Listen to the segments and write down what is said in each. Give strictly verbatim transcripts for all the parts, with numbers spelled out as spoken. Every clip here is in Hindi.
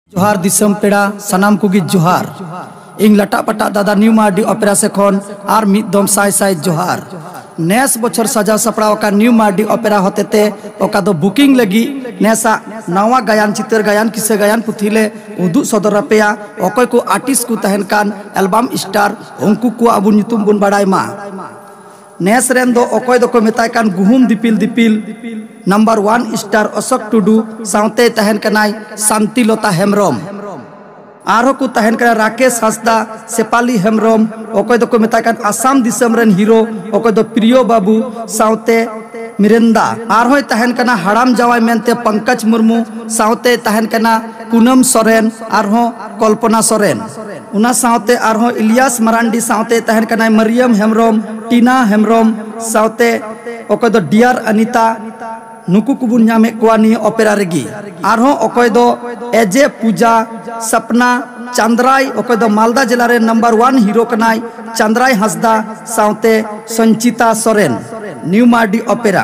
जोहार दिसम पेड़ा सनाम कुगी जोहार इन लटा पटा दादा न्यू मार्डी ऑपेरा से खन आर मिद दम साय साय जोहार नेस बछर सजा सपड़ा का न्यू मार्डी ऑपेरा होतेते ओका दो बुकिंग लगी नेसा नवा गायन चित्र गायन किसे गायन पुथिले उदु सदर पेया ओकय को आर्टिस्ट को तहन कान एल्बम स्टार उनको को अबु नितुम बुन बड़ाय मा नेस रेन दो ओकय दो को मेताय कान गुहुम दिपिल दिपिल number one star Ashok Tudu साउते तहन कनाय शांतिलता हेमरम आरो को तहन कना राकेश हंसदा सेपाली हेमरम ओकय दो को मेताय कान आसाम दिसम रेन हीरो ओकय दो प्रियो बाबू साउते मिरेंदा आरो तहन कना हड़ाम जवाय मेनते पंकज मुर्मू साउते तहन कना पूनम सोरेन आरो कल्पना सोरेन उना साउते आरो इलियास मरांडी साउते तहन कना मरियम हेमरम टीना हेमरम साउते ओकय दो डियर अनिता नुकु कुबुन नामे कोआनी ऑपेरा रेगी आरो ओकय दो एजे पूजा सपना चंद्राय ओकय दो मालदा जिला रे नंबर वन हीरो कनाय चंद्राय हंसदा साउते संचिता सोरेन न्यू मार्डी ऑपेरा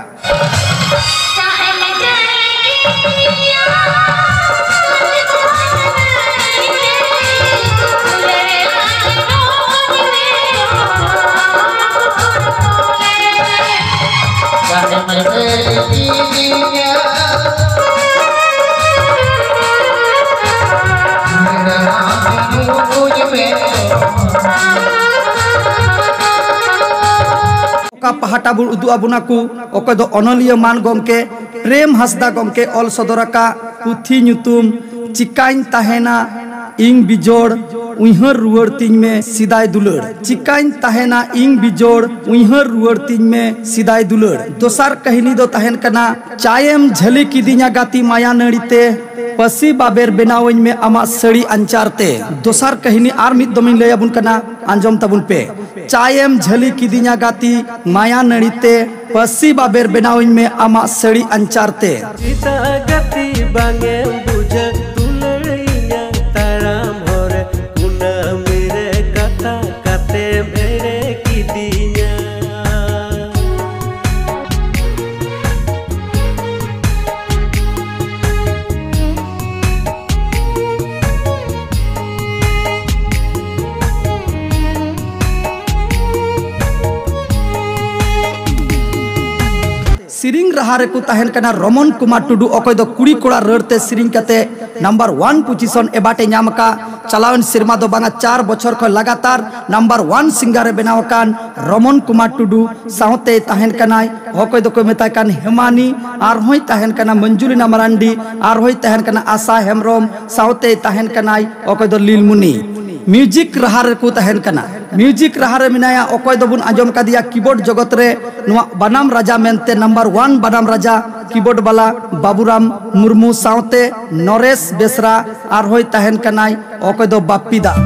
पहाटा बुन उदु अबुना को ओकय दो अनलिया मान गमके प्रेम हंसदा गमके ऑल सदरका पुथी नुतुम चिकाइन तहेना इंग बिजोड़ उइहर रुवर तीन में सिदाय दुलड़ चिकाइन तहेना इंग बिजोड़ उइहर रुवर तीन में सिदाय दुलड़ दोसार कहानी दो तहन कना चायम झली किदिया गाती माया नड़ीते पसी बाबेर बेनावइन में अमा सड़ी अंचारते दोसार कहानी आर मिद दमिन लय अबुन कना आंजम तबुन पे चायम झली किदिया गाती माया नड़ीते पसी बाबेर बेनावइन में अमा सड़ी अंचारते सिरिंग रहा रे को तहन कना रमन कुमार टुडू ओकय दो कुड़ी कोड़ा रड़ते सिरिंग कते नंबर वन पोजीशन एबाटे नाम का चलावन सिरमा दो बांगा चार बछर को लगातार नंबर वन सिंगर बेनाव कान रमन कुमार टुडू साउते तहन कनाय ओकय दो को मेताय कान हेमानी आर होय तहन कना मंजुलिना मरांडी आर होय तहन कना आशा हेमरम साउते तहन कनाय ओकय दो लीलमुनी म्यूजिक रहा रे को तहन कना म्यूजिक रहा रे मिनाया ओकय दो बुन आजम कदिया कीबोर्ड जगत रे नुआ बनाम राजा मेनते नंबर वन बनाम राजा कीबोर्ड वाला बाबूराम मुर्मू साउते नरेश बेसरा आर होय तहन कनाय ओकय दो बाप्पीदा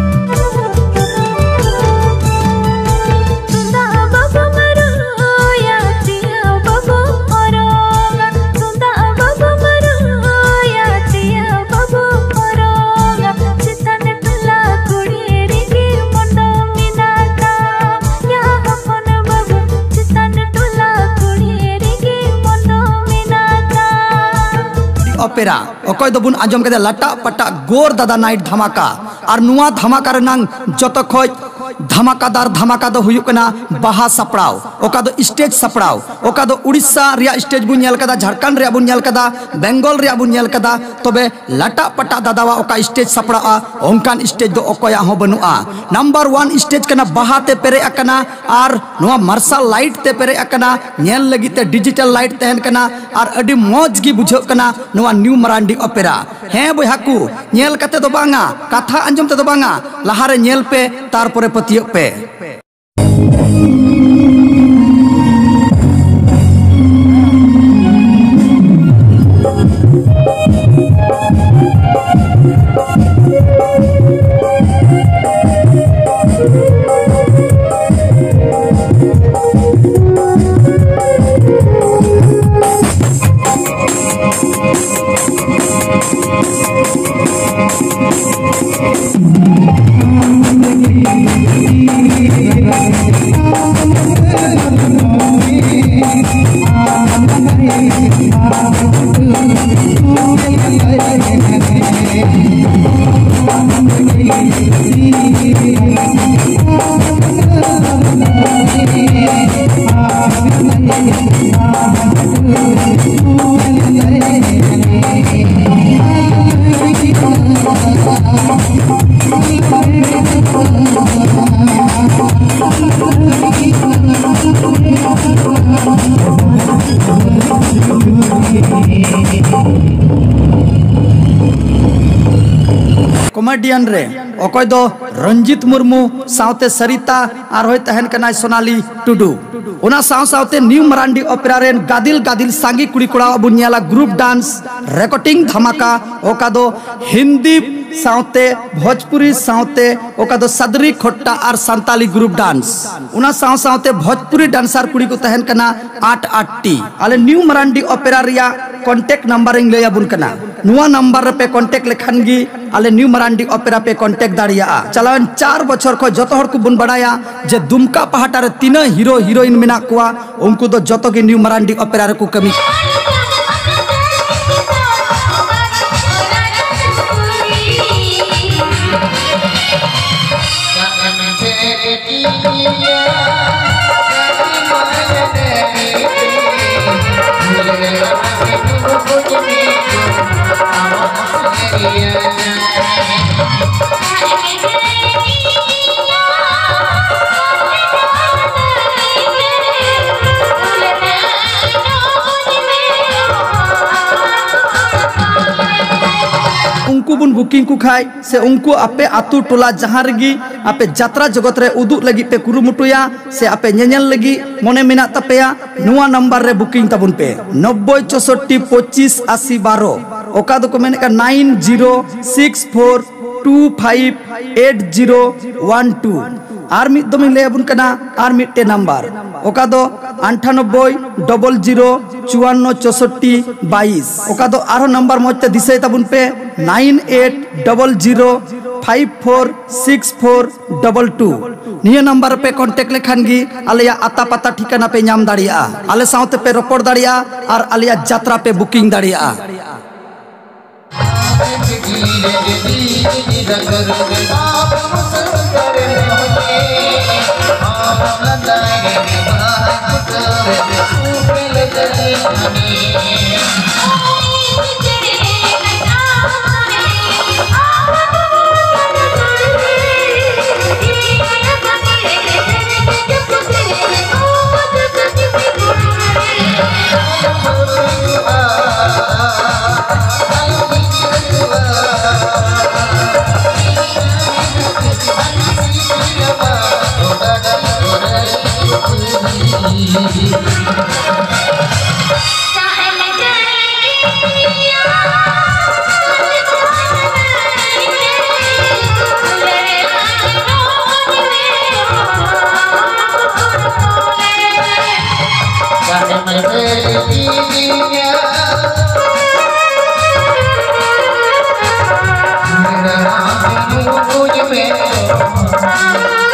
ऑपेरा ओकय दो बुन आजम कदे लटा पटा गोर दादा नाइट धमाका और नुआ धमाका रनांग जत खय धमाकादार धमाका दो हुयुक कना बाहा सपड़ाव ओका दो स्टेज सपड़ाव ओका दो उड़ीसा रिया स्टेज बुन नेल कदा झारखंड रिया बुन नेल कदा बेंगल रिया बुन नेल कदा तबे लटा पटा दादावा ओका स्टेज सपड़ा ओंकान स्टेज दो ओकया हो बनुआ नंबर वन स्टेज कना बाहा ते पेरे अकना और नुआ मार्शल लाइट ते पेरे अकना नेल लगी ते डिजिटल लाइट तहन कना और अडी मौज गी बुझो कना नुआ न्यू मार्डी ऑपेरा हे बयहा को नेल कते दो बांगा कथा अंजम ते दो बांगा लहारे नेल पे तारपरे पतियो पे कॉमेडियन रे अकय दो रंजित मुर्मू साउते सरिता और होय तहन कनाय सोनाली टुडू उना साव साउते न्यू मरांडी ओपेरा रेन गादिल गादिल सांगी कुड़ी कोड़ा अबु नियाला ग्रुप डांस रिकॉर्डिंग धमाका ओका दो हिंदी साउते भोजपुरी साउते ओका दो सदरी खोट्टा और संताली ग्रुप डांस उना साव साउते भोजपुरी डांसर कुड़ी को तहन कना आठ आठ टी आले न्यू मरांडी ओपेरा रिया कॉन्टेक्ट नंबर इंग ले अबुन कना नुआ नंबर पे कॉन्टेक्ट लेखन गी आले न्यू मरांडी ओपेरा पे कॉन्टेक्ट दाड़िया चलावन चार बछर को जतो हर को बुन बड़ाया जे दुमका पहाटा रे तीन हीरो हीरोइन मेना कुआ उनको दो जतो के न्यू मरांडी ओपेरा रे को कमी उनको बुन बुकिंग को खाए से उनको आपे आतु टोला जहाँ रगी आपे जात्रा जगत रे उदुग लगी पे कुरुमुटुया से आपे ñeñel लगी मोने मेना तपेया नुआ नंबर रे बुकिंग तबुन पे नब्बे चौसठ पच्चीस अस्सी बारह ओका दो को मेने का nine zero six four two five eight zero one two आर मिट दो मिले अबुन कना आर मिट्टे नंबर ओका दो अंठानब्बे डबल जीरो चुवान्न चौसठी बाईस ओका दो आरो नंबर मजते दिसे तबुन पे nine eight double zero five four six four double two निया नंबर पे कांटेक्ट लेखान गी आलिया आता पता ठिकाना पे नाम दाड़िया आले साउते पे रोपड़ दाड़िया और आलिया यात्रा पे बुकिंग दाड़िया में